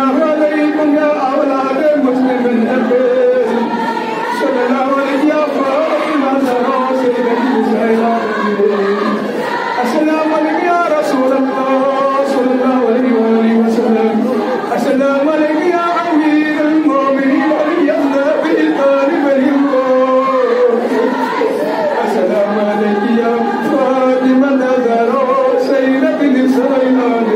Assalamu alaikum ya awlad muslimin akhir. Sallallahu alaihi ya Fatima Zahra sayyidati Zainab. Assalamu alaikum ya Rasulullah sallallahu alaihi wasallam. Assalamu alaikum ya Amir al-Mu'minin Ali ibn Abi Talib al-Yusuf. Assalamu alaikum ya Fatima Zahra sayyidati Zainab.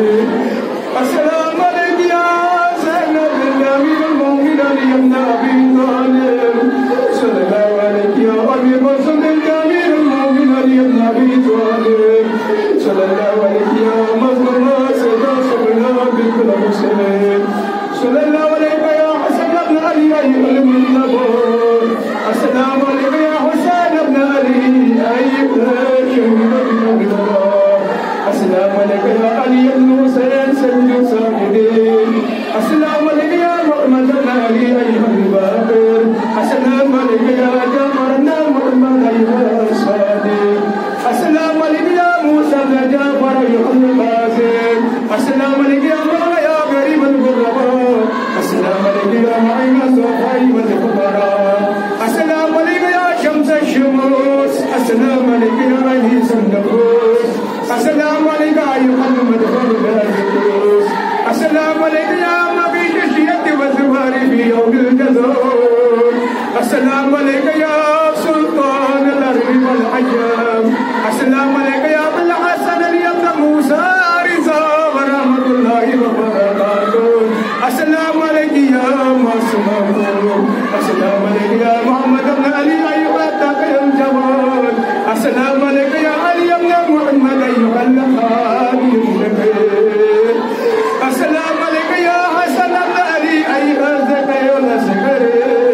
Assalamu alaikum ya Zainab al-Amir al-Mu'minin Ali ibn Abi Talib. Sallallahu alaikum ya Amir al-Amir al-Mu'minin Ali ibn Abi Talib. Sallallahu alaihi ya mazluma sada sabna bikul muslimin. Sallallahu alaihi ya Hasan ibn Ali ayyul muntabur. Assalamu alaikum ya Husain ibn Ali ayyul shahid. Assalamu alaikum ya Ali ibn Husain sayyid sahibin. Assalamu alaikum ya Muhammad ibn Ali ayyul baqir. Assalamu alaikum ya Jafar ibn Muhammad ayyul sadiq. Assalamu alaikum ya Musa ibn Jafar ayyul qasim. Assalamu alaikum ya Mawla ya Gharib al-Ghuraba. Assalamu alaikum ya Ma'in al-Safai wal-Fuqara. Assalamu alaikum ya Shams al-Shumus. Assalamu alaikum ya Aziz al-Nufus. Assalamu alaikum ya Muhammad al-Qudus. Assalamu alaikum ya Mabit al-Shiyat wal-Zuhari fi yawm al-Jazar. Assalamu alaikum ya Sultan al-Arbi wal-Ajam. Assalamu alaikum ya Abul Hasan ibn Musa Riza wa rahmatullahi wa barakatuh. Assalamu alaikum ya Masmum. Assalamu alaikum ya Muhammad ibn Ali ayyuhat taqiyul jawad. Assalamu alaikum ya Ali ibn Muhammad ayyuhal khadim nabiy. Assalamu alaikum ya Hasan ibn Ali ayyuhal zakayul asghar.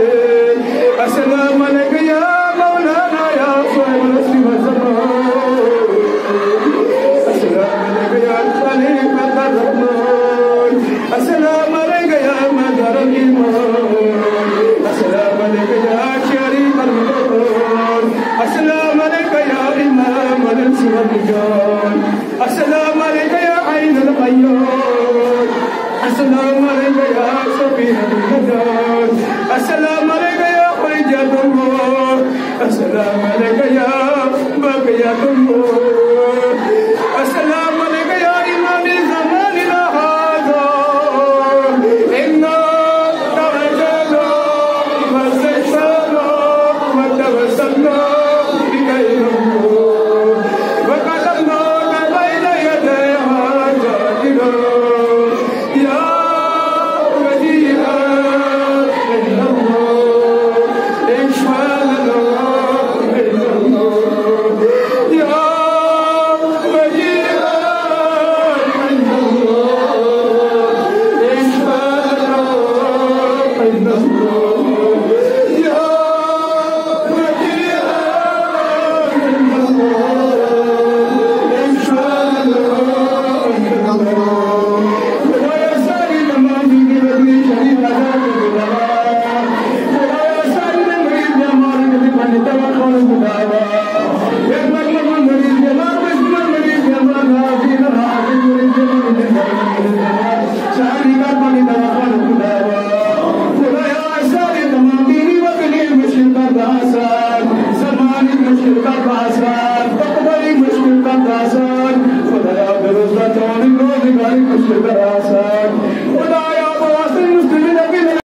Assalamu alaikum ya Maulana ya Sahibul Asri wa Zaman. Assalamu alaikum ya Madar al-Iman. Assalamu alaikum ya Sharif al-Muqtar. Assalamu alaikum ya Imam al-Insi wal-Jan. Assalamu alaikum ya Ain al-Qayyum. Assalamu alaikum ya Safina al-Hadan. Assalamu alaikum ya Hujjatullah. Assalamu alaikum ya Baqiyatullah.